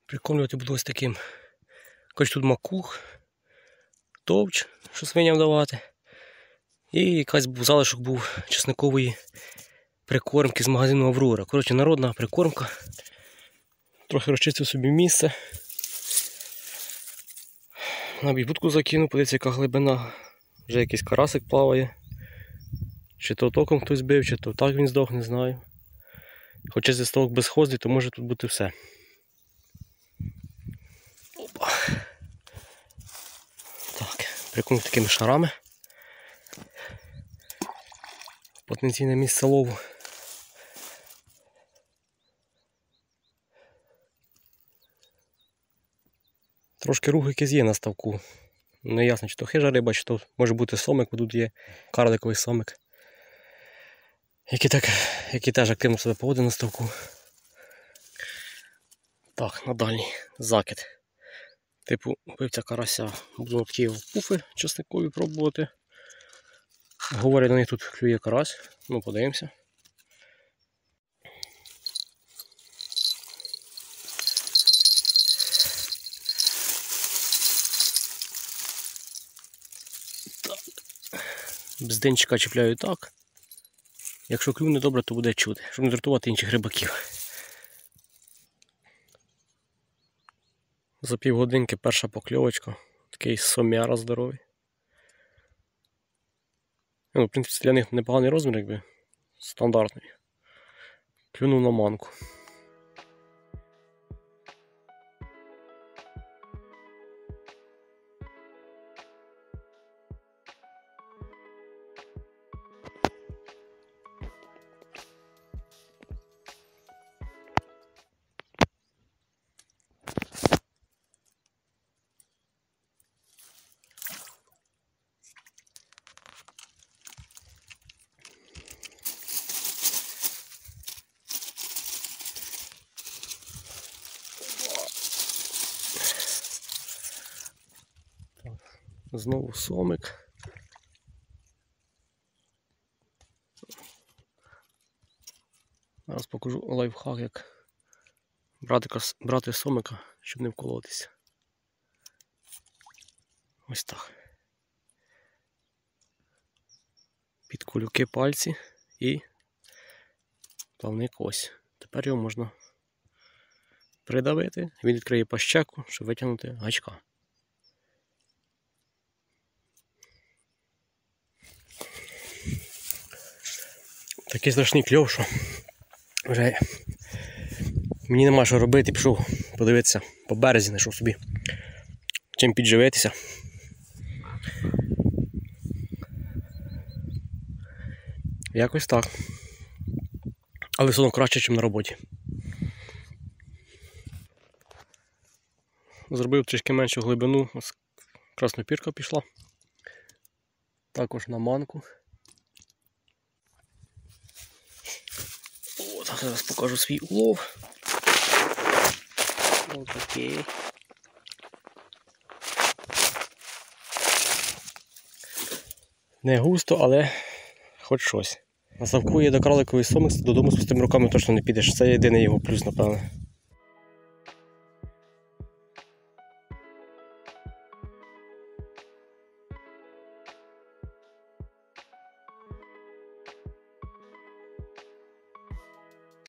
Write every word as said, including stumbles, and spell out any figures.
Прикормлювати буду ось таким. Хоч тут макух, товч, що свиням давати. І якась залишок був чесникової прикормки з магазину Аврора. Коротше, народна прикормка. Трохи розчистив собі місце. На бібутку закинув, подивіться, яка глибина. Вже якийсь карасик плаває. Чи то током хтось бив, чи то так він здох, не знаю. Хоча зі столок безхозний, то може тут бути все. Опа. Так, прикормив такими шарами. Потенційне місце лову. Трошки рух якийсь є на ставку. Не ясно, чи то хижа риба, чи то може бути сомик, бо тут є карликовий сомик. Який, так, який теж активно себе поводить на ставку. Так, на дальній закид. Типу, вивця карася. Буду такі пуфи чесникові пробувати. Говорять, на них тут клює карась. Ну, подивимося. Так. Бзденчика чіпляю так. Якщо клюне добре, то буде чути, щоб не дратувати інших рибаків. За півгодинки перша покльовочка. Такий сомяра здоровий. Ну, в принципі, для них непоганий розмір, якби стандартний. Клюнув на манку. Знову сомик. Зараз покажу лайфхак, як брати, брати сомика, щоб не вколотися. Ось так. Під кулюки пальці і плавник ось. Тепер його можна придавити, він відкриє пащеку, щоб витягнути гачка. Такий страшний кльов, що вже мені нема що робити, пішов подивитися по березі, знайшов собі чим підживитися. Якось так. Але все одно краще, ніж на роботі. Зробив трішки меншу глибину, ось краснопірка пішла. Також на манку. О, так, зараз покажу свій улов. Ось такий. Не густо, але хоч щось. На ставку є до кроликовий сомик, додому з пустими руками точно не підеш. Це єдиний його плюс, напевне.